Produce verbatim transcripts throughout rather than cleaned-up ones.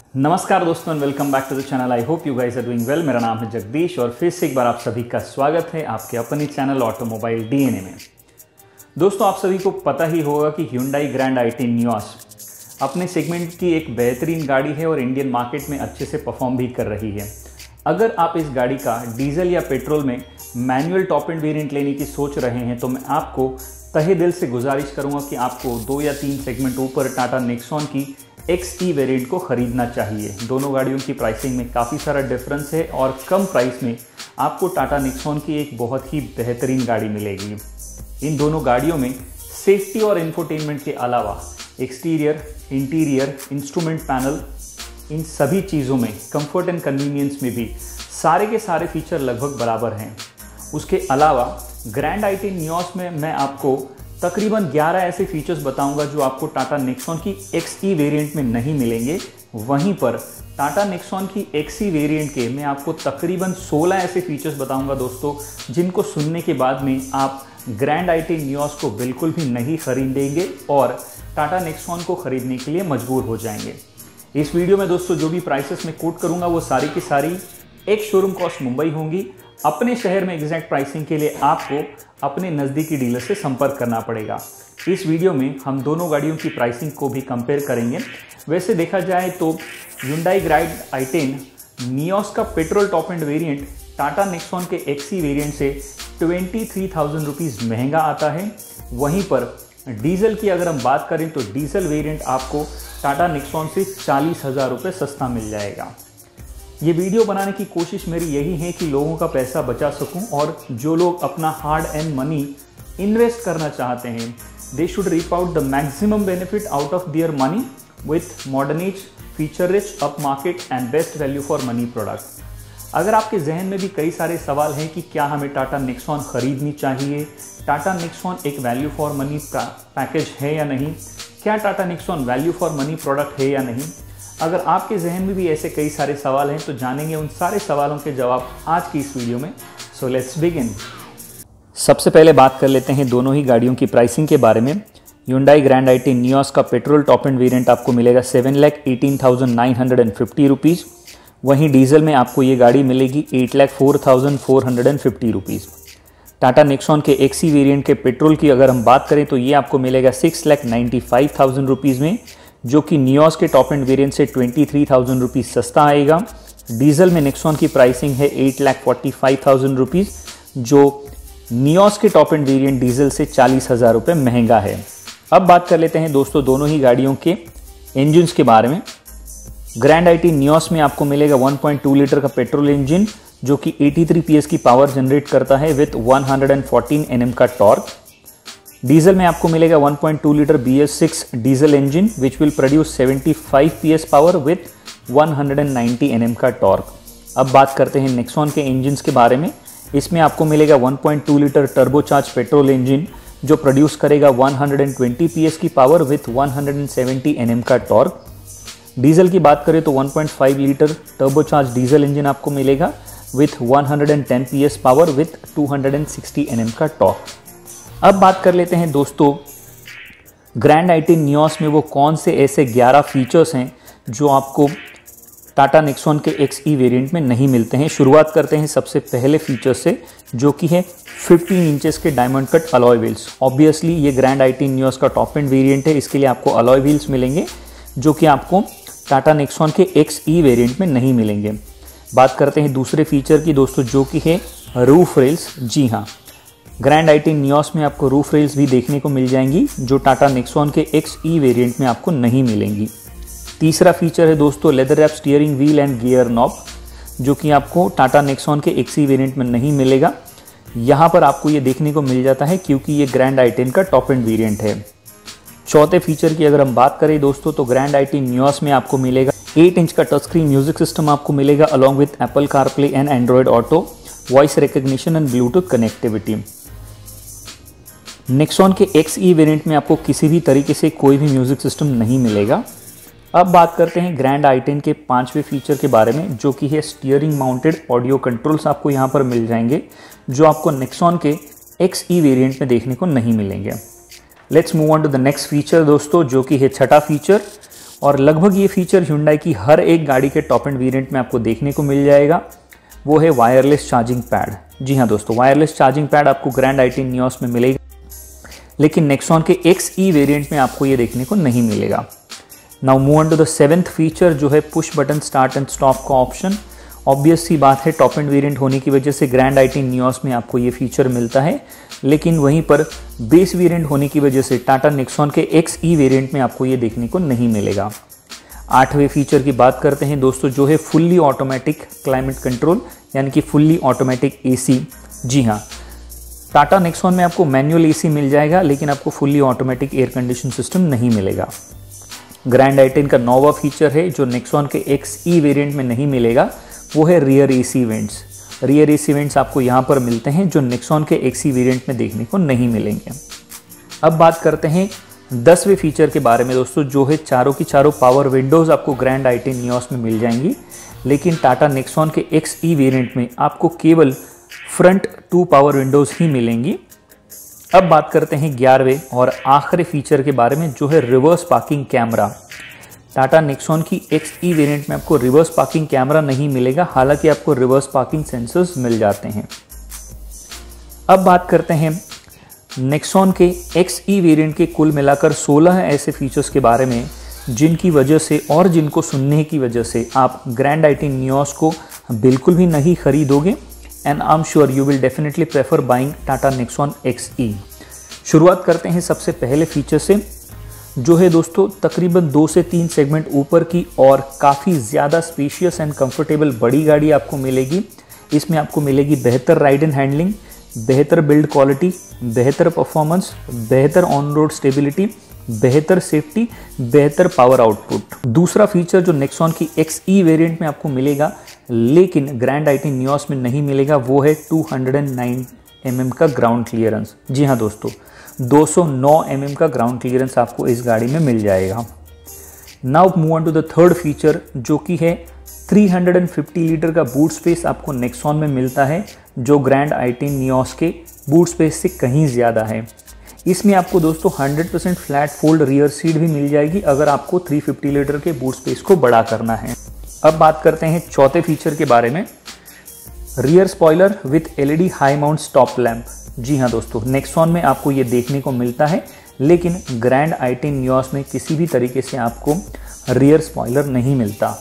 नमस्कार दोस्तों and welcome back to the channel. I hope you guys are doing well. मेरा नाम है जगदीश और फिर से एक बार आप सभी का स्वागत है आपके अपने चैनल ऑटोमोबाइल डीएनए में। दोस्तों आप सभी को पता ही होगा कि Hyundai grand i ten Neos अपने सेगमेंट की एक बेहतरीन गाड़ी है और इंडियन मार्केट में अच्छे से परफॉर्म भी कर रही है। अगर आप इस गाड़ी का डीजल या पेट्रोल में मैनुअल टॉप एंड वेरिएंट लेने की सोच रहे हैं तो मैं आपको तहे दिल से गुजारिश करूंगा कि आपको दो या तीन सेगमेंट ऊपर टाटा नेक्सॉन की एक्स ई वेरिएंट को खरीदना चाहिए। दोनों गाड़ियों की प्राइसिंग में काफ़ी सारा डिफरेंस है और कम प्राइस में आपको टाटा नेक्सॉन की एक बहुत ही बेहतरीन गाड़ी मिलेगी। इन दोनों गाड़ियों में सेफ्टी और इंफोटेनमेंट के अलावा एक्सटीरियर, इंटीरियर, इंस्ट्रूमेंट पैनल, इन सभी चीज़ों में कंफर्ट एंड कन्वीनियंस में भी सारे के सारे फीचर लगभग बराबर हैं। उसके अलावा ग्रैंड आई टेन नियोस में मैं आपको तकरीबन ग्यारह ऐसे फीचर्स बताऊंगा जो आपको टाटा नेक्सॉन की एक्स ई वेरिएंट में नहीं मिलेंगे। वहीं पर टाटा नेक्सॉन की एक्स ई वेरिएंट के मैं आपको तकरीबन सोलह ऐसे फीचर्स बताऊंगा दोस्तों, जिनको सुनने के बाद में आप ग्रैंड आई टेन नियोस को बिल्कुल भी नहीं खरीदेंगे और टाटा नेक्सॉन को खरीदने के लिए मजबूर हो जाएंगे। इस वीडियो में दोस्तों जो भी प्राइसेस मैं कोट करूंगा वो सारी की सारी एक शोरूम कॉस्ट मुंबई होंगी। अपने शहर में एग्जैक्ट प्राइसिंग के लिए आपको अपने नज़दीकी डीलर से संपर्क करना पड़ेगा। इस वीडियो में हम दोनों गाड़ियों की प्राइसिंग को भी कंपेयर करेंगे। वैसे देखा जाए तो Hyundai grand i ten Neos का petrol top end variant Tata Nexon के एक्सी वेरिएंट से ट्वेंटी थ्री थाउजेंड रुपीज़ महंगा आता है। वहीं पर डीजल की अगर हम बात करें तो डीजल वेरिएंट आपको टाटा नेक्सॉन से चालीस हज़ार रुपये सस्ता मिल जाएगा। ये वीडियो बनाने की कोशिश मेरी यही है कि लोगों का पैसा बचा सकूं और जो लोग अपना हार्ड एंड मनी इन्वेस्ट करना चाहते हैं they should reap out the maximum benefit out of their money with modern age, feature rich, up market and best value for money product. अगर आपके जहन में भी कई सारे सवाल हैं कि क्या हमें टाटा नेक्सॉन खरीदनी चाहिए, टाटा नेक्सॉन एक वैल्यू फॉर मनी पैकेज है या नहीं, क्या Tata Nexon value for money product है या नहीं, अगर आपके जहन में भी ऐसे कई सारे सवाल हैं तो जानेंगे उन सारे सवालों के जवाब आज की इस वीडियो में। So let's begin. सबसे पहले बात कर लेते हैं दोनों ही गाड़ियों की प्राइसिंग के बारे में। Hyundai grand i ten Neos का पेट्रोल टॉप एंड वेरिएंट आपको मिलेगा seven lakh eighteen thousand nine hundred and fifty rupees. वहीं डीजल में आपको ये गाड़ी मिलेगी eight lakh four thousand four hundred and fifty rupees. Tata Nexon के एक्सी वेरिएंट के पेट्रोल की अगर हम बात करें तो ये आपको मिलेगा six lakh ninety five thousand rupees में, जो कि नियोस के टॉप एंड वेरिएंट से ट्वेंटी थ्री थाउजेंड रुपीज़ सस्ता आएगा। डीजल में नेक्सॉन की प्राइसिंग है eight lakh forty five thousand rupees, जो नियोस के टॉप एंड वेरिएंट डीजल से चालीस हज़ार रुपये महंगा है। अब बात कर लेते हैं दोस्तों दोनों ही गाड़ियों के इंजन्स के बारे में। ग्रैंड आई टेन नियोस में आपको मिलेगा वन पॉइंट टू लीटर का पेट्रोल इंजन जो कि एटी थ्री पी एस की पावर जनरेट करता है with one hundred fourteen N M का टॉर्क। डीजल में आपको मिलेगा one point two litre B S six diesel engine which will produce seventy five P S power with one hundred ninety N M का torque. अब बात करते हैं Nexon के इंजन्स के बारे में। इसमें आपको मिलेगा one point two litre turbocharge petrol engine जो प्रोड्यूस करेगा one hundred twenty P S की power with one hundred seventy N M का टॉर्क। डीजल की बात करें तो one point five litre turbocharge diesel engine आपको मिलेगा with one hundred ten P S power with two hundred sixty N M का torque. अब बात कर लेते हैं दोस्तों ग्रैंड आई टेन नियोस में वो कौन से ऐसे ग्यारह फीचर्स हैं जो आपको टाटा नेक्सॉन के एक्स ई वेरिएंट में नहीं मिलते हैं। शुरुआत करते हैं सबसे पहले फीचर से जो कि है फिफ्टीन इंचेस के diamond cut alloy wheels. Obviously ये ग्रैंड आई टेन नियोस का टॉप एंड वेरिएंट है, इसके लिए आपको अलॉय व्हील्स मिलेंगे जो कि आपको टाटा नेक्सॉन के एक्स ई वेरिएंट में नहीं मिलेंगे। बात करते हैं दूसरे फीचर की दोस्तों जो कि है रूफ रेल्स। जी हाँ, ग्रैंड आई टेन नियोस में आपको रूफ रेल्स भी देखने को मिल जाएंगी जो टाटा नेक्सॉन के एक्स ई वेरिएंट में आपको नहीं मिलेंगी। तीसरा फीचर है दोस्तों leather wrap steering wheel and gear knob जो कि आपको टाटा नेक्सॉन के एक्स ई वेरिएंट में नहीं मिलेगा। यहाँ पर आपको ये देखने को मिल जाता है क्योंकि ये ग्रैंड आई टेन का टॉप एंड वेरिएंट है। चौथे फीचर की अगर हम बात करें दोस्तों तो ग्रैंड आई टेन नियोस में आपको मिलेगा एट इंच का टच स्क्रीन म्यूजिक सिस्टम आपको मिलेगा along with Apple CarPlay and Android auto, voice recognition and Bluetooth connectivity. Nexon के एक्स ई वेरिएंट में आपको किसी भी तरीके से कोई भी म्यूजिक सिस्टम नहीं मिलेगा। अब बात करते हैं ग्रैंड आई टेन के पांचवें फीचर के बारे में जो कि है स्टीयरिंग माउंटेड ऑडियो कंट्रोल्स आपको यहाँ पर मिल जाएंगे जो आपको नेक्सॉन के एक्स ई वेरिएंट में देखने को नहीं मिलेंगे। Let's move on to the next feature दोस्तों जो कि है छठा फीचर और लगभग ये फीचर Hyundai की हर एक गाड़ी के टॉप एंड वेरिएंट में आपको देखने को मिल जाएगा, वो है वायरलेस चार्जिंग पैड। जी हाँ दोस्तों, वायरलेस चार्जिंग पैड आपको ग्रैंड आई टेन नियोस में मिलेगा, लेकिन नेक्सॉन के एक्स ई वेरिएंट में आपको ये देखने को नहीं मिलेगा। Now move on to the seventh feature, जो है push button start and stop का ऑप्शन। ऑब्वियस सी बात है, टॉप एंड वेरिएंट होने की वजह से ग्रैंड आई टेन नियोस में आपको ये फीचर मिलता है, लेकिन वहीं पर बेस वेरिएंट होने की वजह से टाटा नेक्सॉन के एक्स ई वेरिएंट में आपको ये देखने को नहीं मिलेगा। आठवें फीचर की बात करते हैं दोस्तों, जो है फुल्ली ऑटोमेटिक क्लाइमेट कंट्रोल, यानी कि फुल्ली ऑटोमेटिक एसी। जी हाँ, टाटा नेक्सॉन में आपको मैनुअल एसी मिल जाएगा, लेकिन आपको fully automatic air condition system नहीं मिलेगा। ग्रैंड आई टेन का नौवा फीचर है जो नेक्सॉन के एक्स ई वेरिएंट में नहीं मिलेगा, वो है rear AC vents. Rear AC vents आपको यहाँ पर मिलते हैं, जो नेक्सॉन के एक्स ई वेरिएंट में देखने को नहीं मिलेंगे। अब बात करते हैं दसवें फीचर के बारे में दोस्तों, जो है चारों की चारों पावर विंडोज़ आपको ग्रैंड आई टेन नियोस में मिल जाएंगी, लेकिन टाटा नेक्सॉन के एक्स ई वेरिएंट में आपको केवल फ्रंट टू पावर विंडोज़ ही मिलेंगी। अब बात करते हैं ग्यारहवें और आखिरी फीचर के बारे में, जो है reverse parking camera. Tata Nexon की एक्स ई वेरिएंट में आपको रिवर्स पार्किंग कैमरा नहीं मिलेगा, हालांकि आपको रिवर्स पार्किंग सेंसर्स मिल जाते हैं। अब बात करते हैं नेक्सॉन के एक्स ई वेरिएंट के कुल मिलाकर सोलह ऐसे फीचर्स के बारे में, जिनकी वजह से और जिनको सुनने की वजह से आप ग्रैंड आई टेन नियोस को बिल्कुल भी नहीं खरीदोगे, and I am sure you will definitely prefer buying Tata Nexon X E. शुरुआत करते हैं सबसे पहले फीचर से, जो है दोस्तों तकरीबन दो से तीन सेगमेंट ऊपर की और काफ़ी ज़्यादा स्पेशियस एंड कंफर्टेबल बड़ी गाड़ी आपको मिलेगी। इसमें आपको मिलेगी बेहतर राइड एंड हैंडलिंग, बेहतर बिल्ड क्वालिटी, बेहतर परफॉर्मेंस, बेहतर ऑन रोड स्टेबिलिटी, बेहतर सेफ्टी, बेहतर पावर आउटपुट। दूसरा फीचर जो नेक्सॉन की एक्स ई वेरिएंट में आपको मिलेगा, लेकिन ग्रैंड आई टेन नियोस में नहीं मिलेगा, वो है two hundred nine M M का ग्राउंड क्लियरेंस। जी हाँ दोस्तों, दो सौ नौ एम एम का ग्राउंड क्लियरेंस आपको इस गाड़ी में मिल जाएगा। Now move on to the third feature, जो कि है तीन सौ पचास लीटर का बूट स्पेस आपको नेक्सॉन में मिलता है, जो ग्रैंड आई टेन नियोस के बूट स्पेस से कहीं ज़्यादा है। इसमें आपको दोस्तों hundred percent flat fold rear seat भी मिल जाएगी, अगर आपको तीन सौ पचास लीटर के बूट स्पेस को बड़ा करना है। अब बात करते हैं चौथे फीचर के बारे में, rear spoiler with L E D high mount stop lamp. जी हाँ दोस्तों, नेक्सॉन में आपको ये देखने को मिलता है, लेकिन ग्रैंड आई टेन नियोस में किसी भी तरीके से आपको रियर स्पॉइलर नहीं मिलता।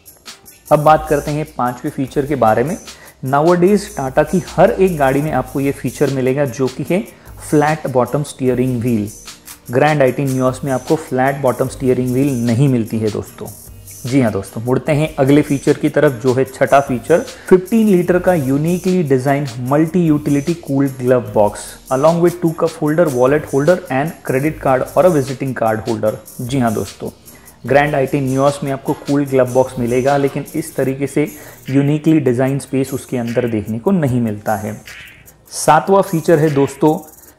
अब बात करते हैं पांचवें फीचर के बारे में। नाउअडेज टाटा की हर एक गाड़ी में आपको ये फीचर मिलेगा, जो कि है flat bottom steering wheel. Grand i ten Nios में आपको फ्लैट बॉटम स्टीयरिंग व्हील नहीं मिलती है दोस्तों। जी हाँ दोस्तों, मुड़ते हैं अगले फीचर की तरफ, जो है छठा फीचर, पंद्रह लीटर का uniquely design multi utility cooled glove box along with two cup holder, wallet holder and credit card और अ विजिटिंग कार्ड होल्डर। जी हाँ दोस्तों, ग्रैंड आई टेन नियोस में आपको कूल्ड ग्लव बॉक्स मिलेगा, लेकिन इस तरीके से यूनिकली डिजाइन स्पेस उसके अंदर देखने को नहीं मिलता है। सातवां फीचर है दोस्तों,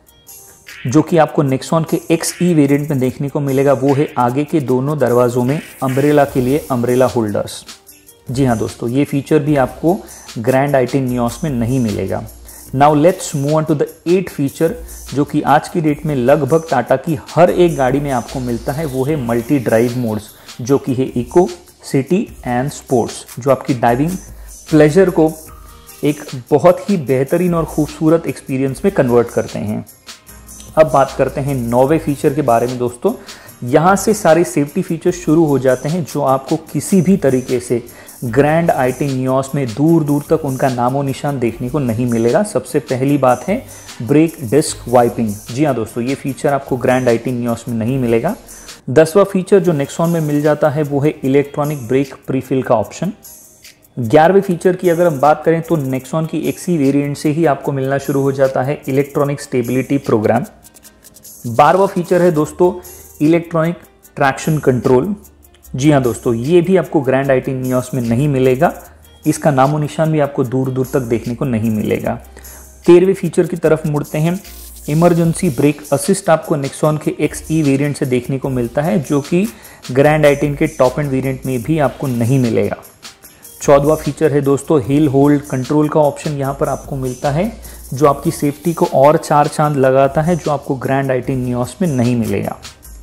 जो कि आपको नेक्सॉन के एक्स ई वेरिएंट में देखने को मिलेगा, वो है आगे के दोनों दरवाजों में अम्ब्रेला के लिए अम्ब्रेला होल्डर्स। जी हाँ दोस्तों, ये फीचर भी आपको ग्रैंड आई टेन नियोस में नहीं मिलेगा। Now let's move on to the eight feature, जो कि आज की डेट में लगभग टाटा की हर एक गाड़ी में आपको मिलता है, वो है मल्टी ड्राइव मोड्स, जो कि है इको, सिटी एंड स्पोर्ट्स, जो आपकी ड्राइविंग प्लेजर को एक बहुत ही बेहतरीन और खूबसूरत एक्सपीरियंस में कन्वर्ट करते हैं। अब बात करते हैं नौवे फीचर के बारे में दोस्तों। यहाँ से सारे सेफ्टी फीचर्स शुरू हो जाते हैं, जो आपको किसी भी तरीके से ग्रैंड आई टेन नियोस में दूर दूर तक उनका नामो निशान देखने को नहीं मिलेगा। सबसे पहली बात है ब्रेक डिस्क वाइपिंग। जी हाँ दोस्तों, ये फीचर आपको ग्रैंड आई टेन नियोस में नहीं मिलेगा। दसवां फीचर जो नेक्सॉन में मिल जाता है, वो है इलेक्ट्रॉनिक ब्रेक प्रीफिल का ऑप्शन। ग्यारहवें फीचर की अगर हम बात करें तो नेक्सॉन की एक्सी वेरिएंट से ही आपको मिलना शुरू हो जाता है इलेक्ट्रॉनिक स्टेबिलिटी प्रोग्राम। बारहवां फीचर है दोस्तों इलेक्ट्रॉनिक ट्रैक्शन कंट्रोल। जी हाँ दोस्तों, ये भी आपको ग्रैंड आई टेन नियोस में नहीं मिलेगा, इसका नामो निशान भी आपको दूर दूर तक देखने को नहीं मिलेगा। तेरहवें फीचर की तरफ मुड़ते हैं, इमरजेंसी ब्रेक असिस्ट आपको नेक्सॉन के एक्स ई वेरिएंट से देखने को मिलता है, जो कि ग्रैंड आई टेन के टॉप एंड वेरिएंट में भी आपको नहीं मिलेगा। चौदहवां फीचर है दोस्तों हिल होल्ड कंट्रोल का ऑप्शन, यहाँ पर आपको मिलता है, जो आपकी सेफ्टी को और चार चांद लगाता है, जो आपको ग्रैंड आई टेन नियोस में नहीं मिलेगा।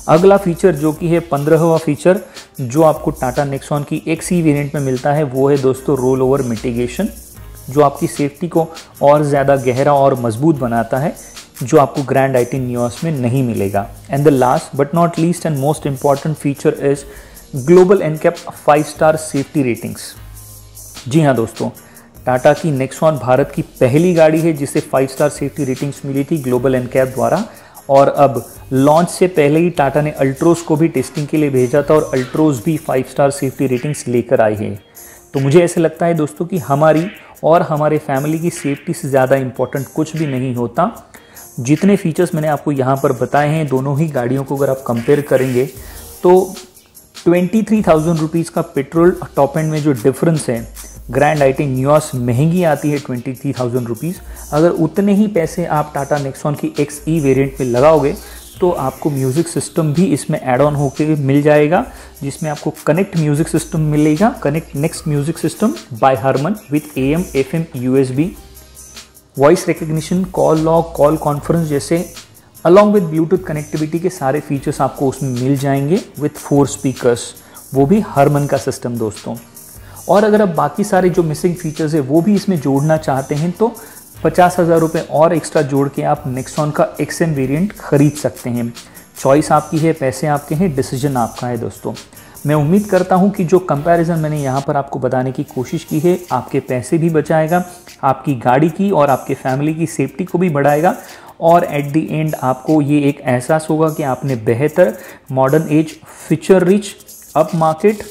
अगला फीचर जो कि है पंद्रहवां फीचर जो आपको टाटा नेक्सॉन की एक्स ई वेरिएंट में मिलता है वो है दोस्तों रोल ओवर मिटिगेशन, जो आपकी सेफ्टी को और ज़्यादा गहरा और मजबूत बनाता है, जो आपको ग्रैंड आई टेन नियोस में नहीं मिलेगा। And the last but not least and most important feature is global NCAP five star safety ratings. जी हाँ दोस्तों, टाटा की नेक्सॉन भारत की पहली गाड़ी है जिसे फाइव स्टार सेफ्टी रेटिंग्स मिली थी ग्लोबल एनकैप द्वारा, और अब लॉन्च से पहले ही टाटा ने अल्ट्रोज को भी टेस्टिंग के लिए भेजा था और अल्ट्रोज भी फाइव स्टार सेफ्टी रेटिंग्स लेकर आई है। तो मुझे ऐसे लगता है दोस्तों कि हमारी और हमारे फैमिली की सेफ्टी से ज़्यादा इम्पोर्टेंट कुछ भी नहीं होता। जितने फीचर्स मैंने आपको यहाँ पर बताए हैं दोनों ही गाड़ियों को अगर आप कंपेयर करेंगे तो ट्वेंटी थ्री थाउजेंड रुपीज़ का पेट्रोल टॉप एंड में जो डिफरेंस है, ग्रैंड आई टेन नियोस महंगी आती है ट्वेंटी थ्री थाउजेंड रुपीज़, अगर उतने ही पैसे आप टाटा नेक्सॉन की एक्स ई वेरिएंट में लगाओगे तो आपको म्यूज़िक सिस्टम भी इसमें ऐड ऑन होकर मिल जाएगा, जिसमें आपको कनेक्ट म्यूज़िक सिस्टम मिलेगा, connect next music system by Harman with A M F M U S B, voice recognition, call log, call conference जैसे अलॉन्ग विद ब्लूटूथ कनेक्टिविटी के सारे फीचर्स आपको उसमें मिल जाएंगे विथ फोर स्पीकर्स, वो भी Harman का सिस्टम दोस्तों। और अगर आप बाकी सारे जो मिसिंग फीचर्स है वो भी इसमें जोड़ना चाहते हैं तो पचास हज़ार रुपये और एक्स्ट्रा जोड़ के आप नेक्सॉन का एक्स एम वेरिएंट खरीद सकते हैं। चॉइस आपकी है, पैसे आपके हैं, डिसीजन आपका है दोस्तों। मैं उम्मीद करता हूं कि जो कंपैरिजन मैंने यहाँ पर आपको बताने की कोशिश की है आपके पैसे भी बचाएगा, आपकी गाड़ी की और आपके फैमिली की सेफ्टी को भी बढ़ाएगा, और एट द एंड आपको ये एक एहसास होगा कि आपने बेहतर modern age feature rich up market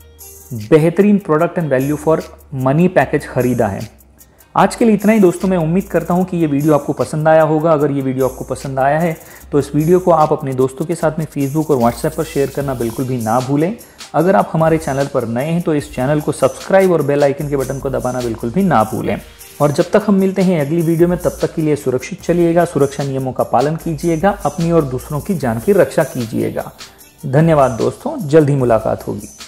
बेहतरीन product and value for money package खरीदा है। आज के लिए इतना ही दोस्तों। मैं उम्मीद करता हूं कि ये वीडियो आपको पसंद आया होगा। अगर ये वीडियो आपको पसंद आया है तो इस वीडियो को आप अपने दोस्तों के साथ में फेसबुक और व्हाट्सएप पर शेयर करना बिल्कुल भी ना भूलें। अगर आप हमारे चैनल पर नए हैं तो इस चैनल को सब्सक्राइब और बेल आइकन के बटन को दबाना बिल्कुल भी ना भूलें। और जब तक हम मिलते हैं अगली वीडियो में, तब तक के लिए सुरक्षित चलिएगा, सुरक्षा नियमों का पालन कीजिएगा, अपनी और दूसरों की जान की रक्षा कीजिएगा। धन्यवाद दोस्तों, जल्द ही मुलाकात होगी।